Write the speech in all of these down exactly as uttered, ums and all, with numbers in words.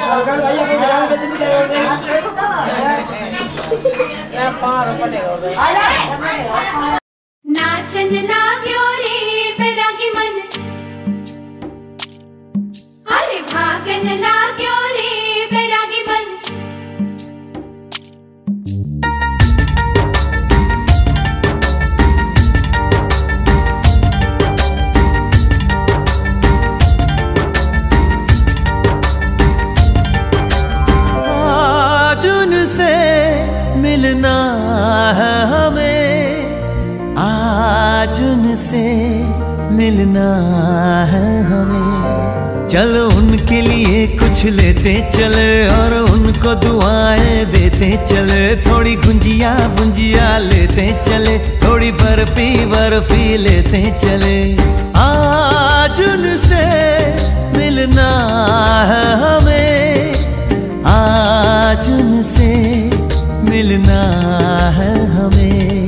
नाचन लाग्यो रे बैरागी मन, अरे भागन लाग्यो रे बैरागी मन। आज उनसे मिलना है हमें, आज उनसे मिलना है हमें। चलो उनके लिए कुछ लेते चले और उनको दुआएं देते चले। थोड़ी गुंजिया गुंजिया लेते चले, थोड़ी बर्फी बर्फी लेते चले। आज उनसे मिलना है हमें, आज उनसे मिलना है हमें।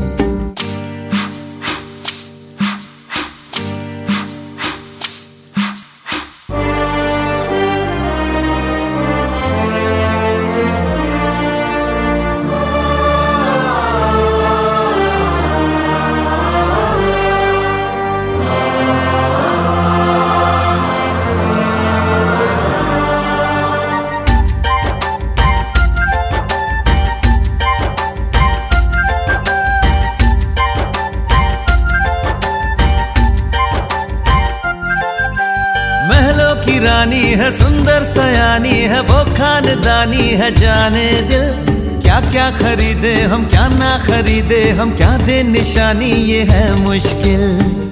रानी है सुंदर सयानी है, वो खानदानी है जाने दिल। क्या क्या खरीदे हम क्या ना खरीदे हम, क्या दे निशानी ये है मुश्किल।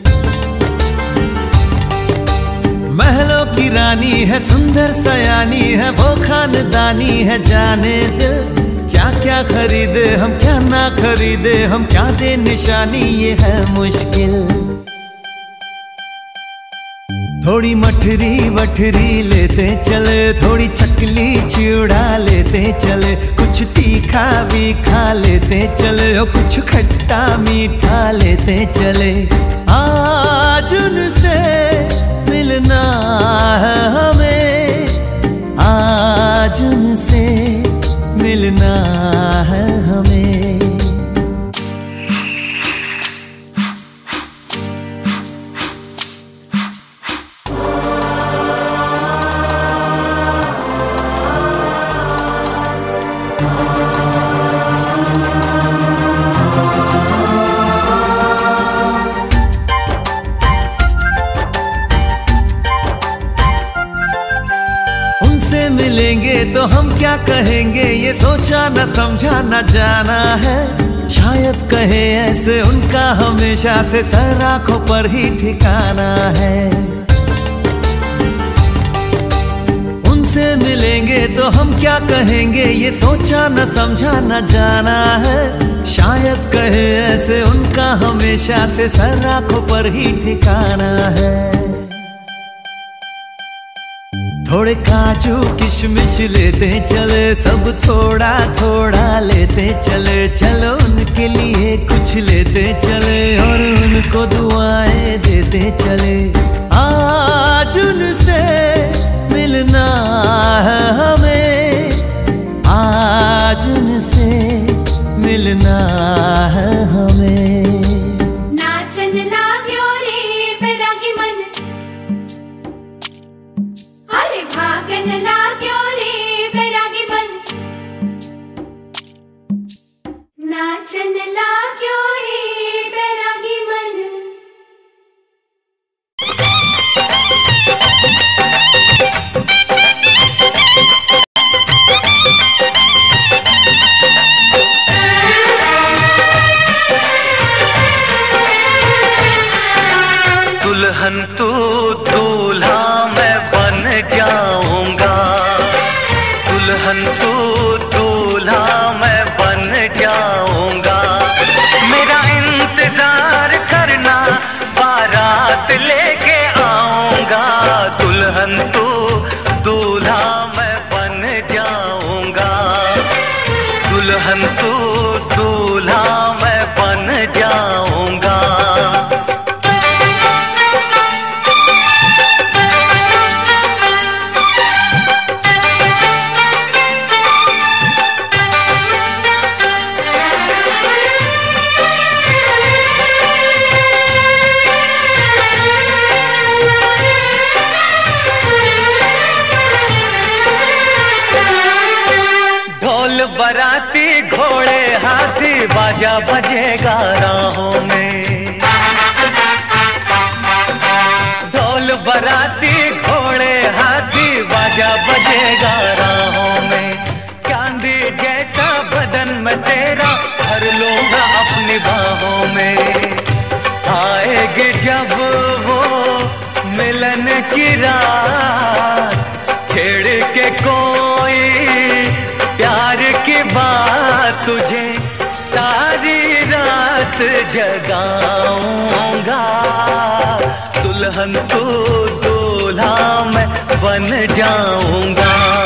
महलों की रानी है सुंदर सयानी है, वो खानदानी है जाने दिल। क्या क्या खरीदे हम क्या ना खरीदे हम, क्या दे निशानी ये है मुश्किल। थोड़ी मठरी वठरी लेते चले, थोड़ी चकली चिड़ा लेते चले। कुछ तीखा भी खा लेते चले और कुछ खट्टा मीठा लेते चले। आज उनसे मिलना है हमें, आज उनसे मिलना है हमें। मिलेंगे तो हम क्या कहेंगे, ये सोचा न समझा न जाना है। शायद कहे ऐसे उनका हमेशा से सर आंखों पर ही ठिकाना है। उनसे मिलेंगे तो हम क्या कहेंगे, ये सोचा न समझा न जाना है। शायद कहे ऐसे उनका हमेशा से सर आंखों पर ही ठिकाना है। थोड़े काजू किशमिश लेते चले, सब थोड़ा थोड़ा लेते चले। चलो उनके लिए कुछ लेते चले और उनको दुआएं देते चले। आज उनसे मिलना है हमें, आज उनसे मिलना है हमें। नाचन लाग्यो रे बैरागी मन, अरे भागन लाग्यो रे बैरागी मन। नाचन लाग्यो रे बैरागी मन। दुल्हन तू दूल्हा मैं बन जाऊंगा, दुल्हन तू दूल्हा मैं बन जाऊंगा। मेरा इंतजार करना बारात लेके आऊंगा। दुल्हन तू दूल्हा मैं बन जाऊंगा, दुल्हन तू दूल्हा मैं बन जाऊंगा। बजेगा राहों में। ढोल बराती घोड़े हाथी बाजा बजेगा राहों में। चांदी जैसा बदन में तेरा भर लूंगा अपनी बाहों में। आएगी जब वो मिलन की रात, छेड़ के कोई प्यार की बात, तुझे सारी रात जगाऊंगा। दुल्हन तू दूल्हा मैं बन जाऊंगा।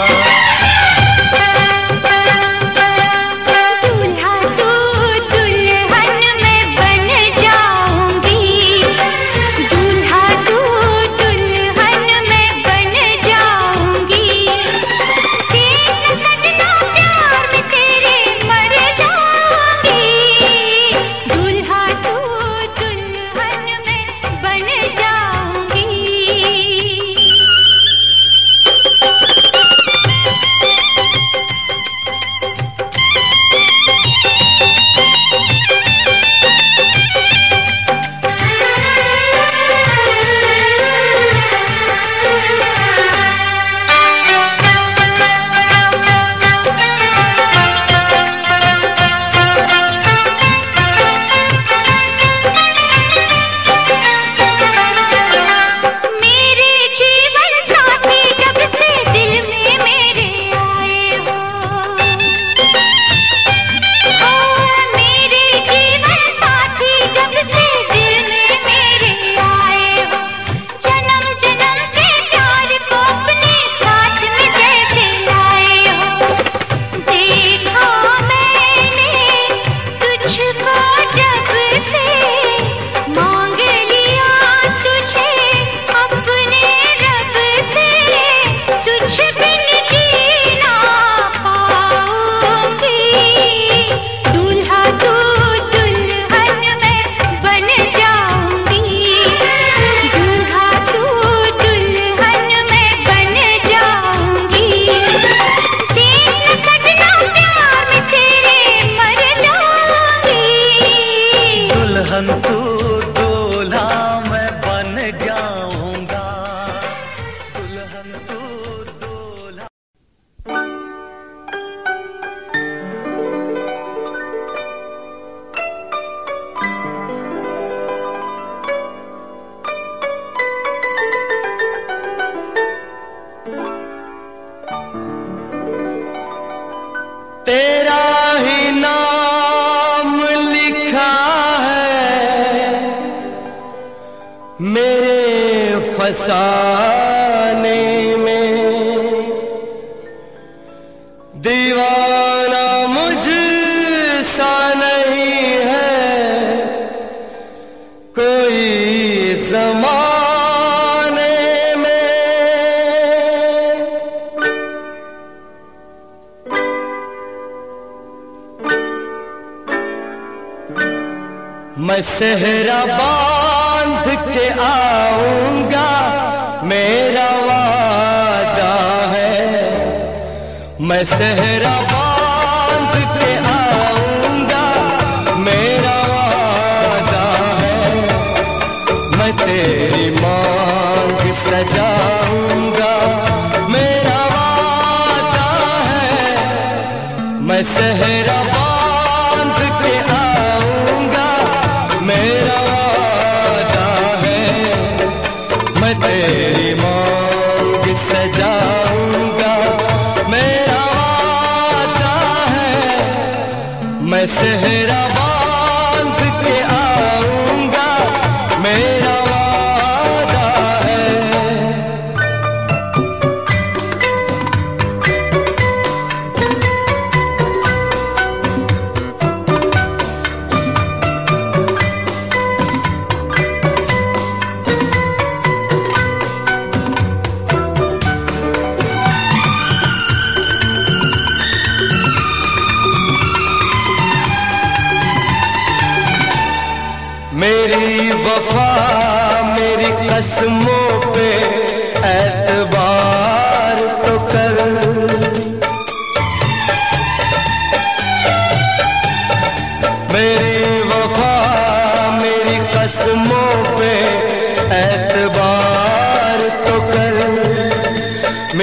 तेरा ही नाम लिखा है मेरे फसाने में। दीवाना मुझसा नहीं है कोई ज़माने में। मैं सेहरा बांध के आऊंगा मेरा वादा है। मैं सेहरा बांध के आऊंगा मेरा वादा है। मैं तेरी मांग सजाऊंगा मेरा वादा है। मैं सेहरा बांध के आऊंगा मेरा वादा है। मैं तेरी मांग सजाऊंगा मेरा वादा है। मैं सेहरा बांध के आऊंगा मेरा वादा है। मेरी वफा मेरी कसमों पे एतबार तो कर। मेरी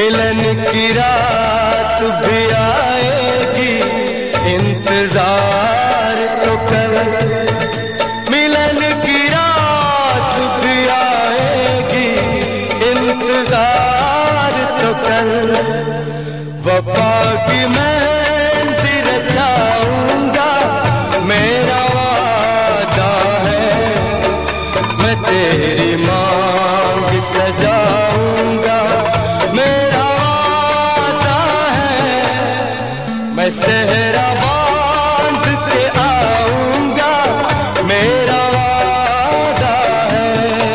मिलन की रात भी आएगी, इंतजार तो कर। मिलन की रात भी आएगी, इंतजार तो कर। वफा की मेहंदी रचाऊंगा, मेरा वादा है। मैं तेरी मांग सजाऊंगा, मेरा वादा है। मैं सेहरा बांध के आऊंगा, मेरा वादा है।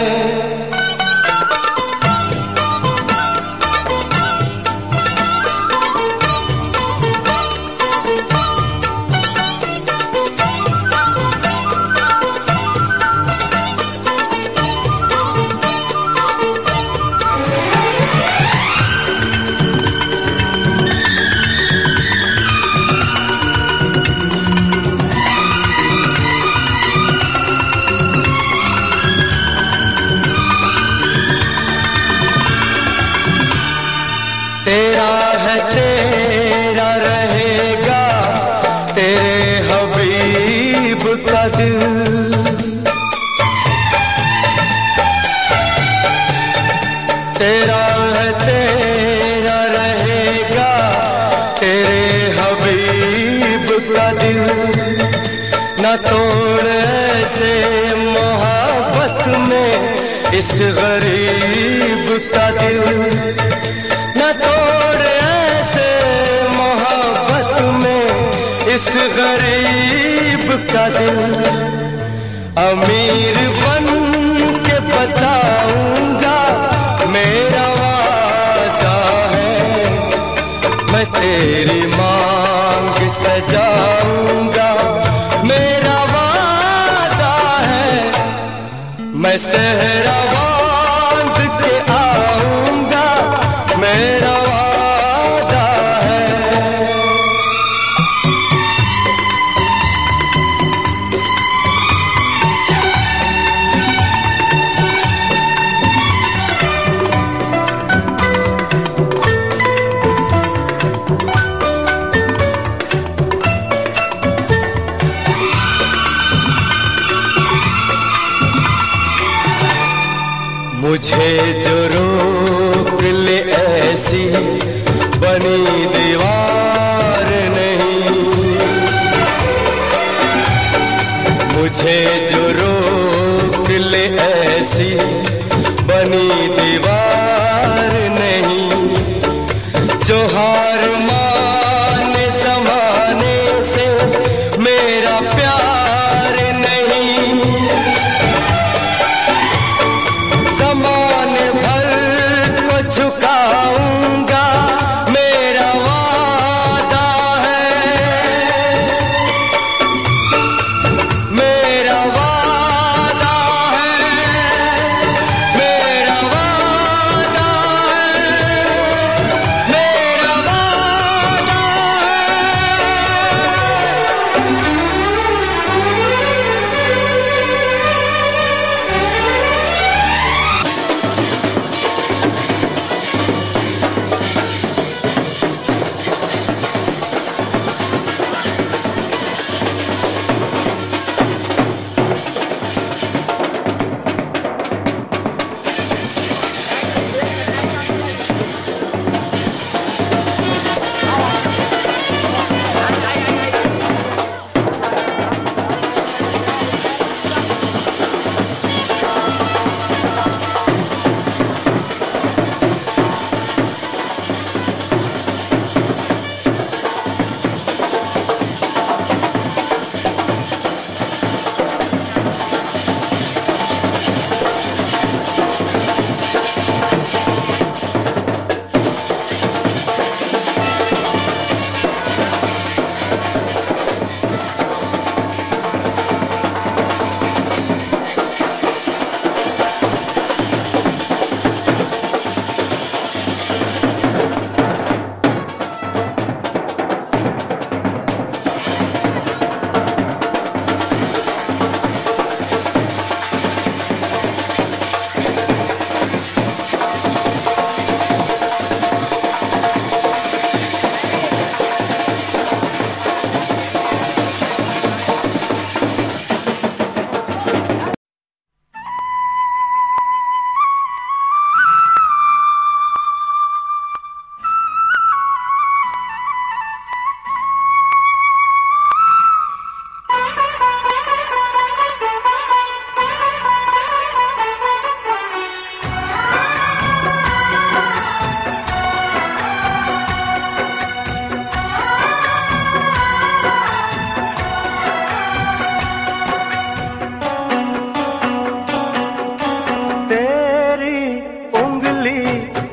तेरा है तेरा रहेगा, तेरे हबीब का दिल। तेरा है तेरा रहेगा, तेरे हबीब का दिल। न तोड़ ऐसे मोहब्बत में इस गरीब का दिल। न तोड़ ऐसे मोहब्बत में इस गरीब का दिल। अमीर बन के बताऊंगा, मेरा वादा है। मैं तेरी मांग सजाऊंगा, मेरा वादा है। मैं सेहरा बांध के आऊंगा, मेरा वादा है। मुझे जो रोक ले ऐसी बनी दीवार नहीं। मुझे जो रोक ले ऐसी बनी दीवार नहीं। जो हार माने ज़माने से मेरा प्यार नहीं। ज़माने भर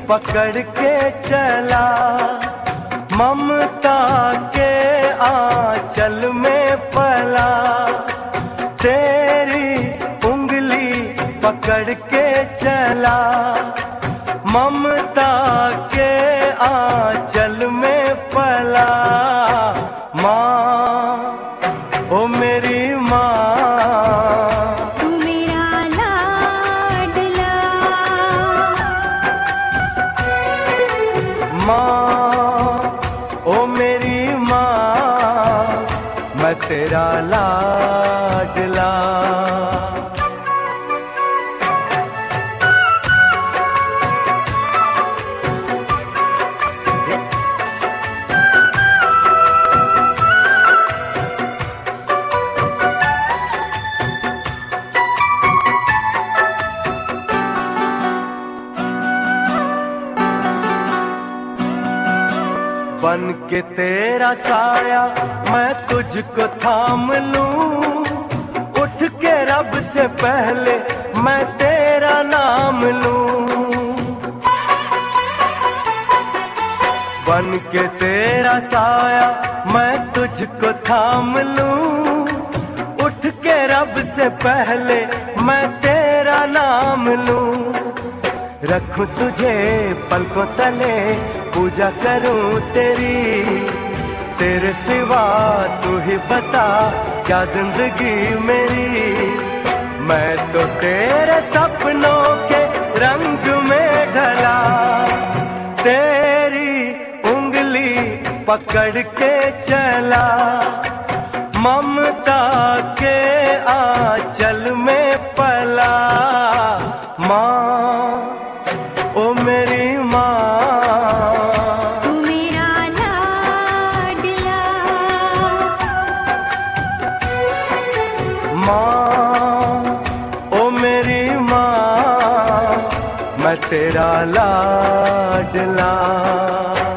पकड़ के चला, ममता के आंचल में पला, तेरी उंगली पकड़ के चला, ममता के आंचल में पला। माँ ओ मेरी माँ, तू मेरा लाडला। माँ ओ मेरी माँ, मैं तेरा लाडला। बन के तेरा साया मैं तुझको थाम लूं, उठ के रब से पहले मैं तेरा नाम लूं। बन के तेरा साया मैं तुझको थाम लूं, उठ के रब से पहले मैं तेरा नाम लूं। रखूं तुझे पलकों तले, पूजा करूं तेरी, तेरे सिवा तू ही बता क्या जिंदगी मेरी। मैं तो तेरे सपनों के रंग में ढला, तेरी उंगली पकड़ के चला, ममता के आंचल में पला। माँ ओ मेरी माँ, तू मेरा लाडला। माँ ओ मेरी माँ, मैं तेरा लाडला।